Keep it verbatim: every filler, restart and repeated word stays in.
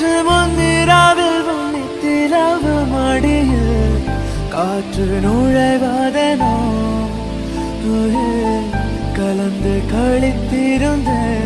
நேற்று முன்னிராவில் வன்னித்திரவு மடியில் காற்று நுழைவதனோ கலந்து கழித்திருந்தேன்